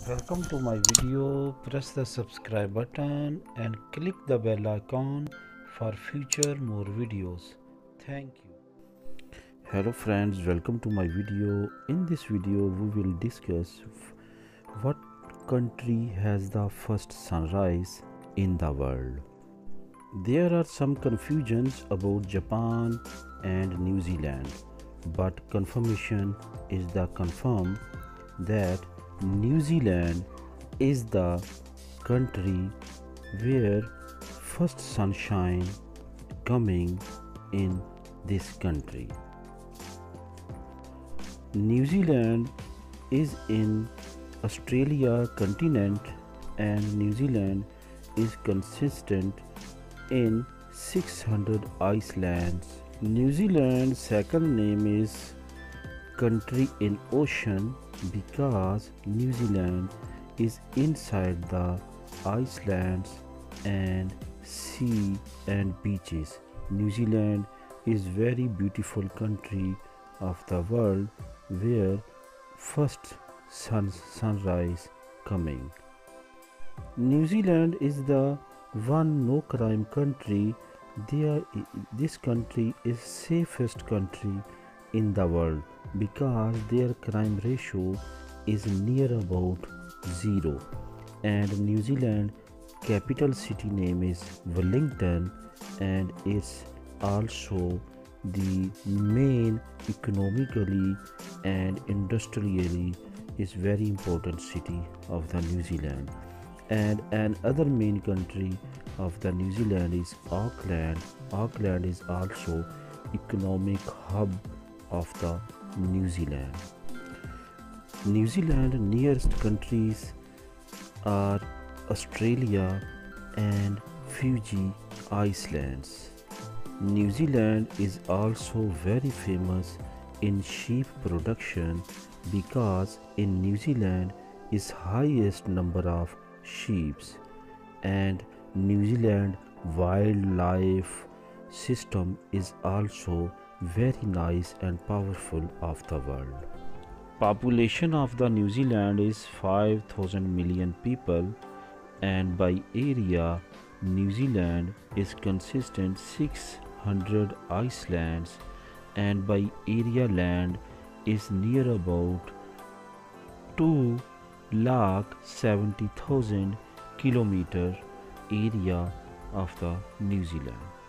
Welcome to my video. Press the subscribe button and click the bell icon for future more videos. Thank you. Hello friends, welcome to my video. In this video we will discuss what country has the first sunrise in the world. There are some confusions about Japan and New Zealand, but confirmation is the confirm that New Zealand is the country where first sunshine coming in this country. New Zealand is in Australia continent and New Zealand is consistent in 600 islands. New Zealand's second name is country in ocean because New Zealand is inside the islands and sea and beaches. New Zealand is very beautiful country of the world where first sunrise coming. New Zealand is the one no crime country. This country is safest country in the world because their crime ratio is near about zero, and New Zealand capital city name is Wellington, and it's also the main economically and industrially is very important city of the New Zealand. And another main country of the New Zealand is Auckland. Auckland is also economic hub of the New Zealand. New Zealand nearest countries are Australia and Fiji Islands. New Zealand is also very famous in sheep production because in New Zealand is highest number of sheep, and New Zealand wildlife system is also very nice and powerful of the world. Population of the New Zealand is 5,000 million people, and by area New Zealand is consistent 600 islands, and by area land is near about 2,70,000 kilometer area of the New Zealand.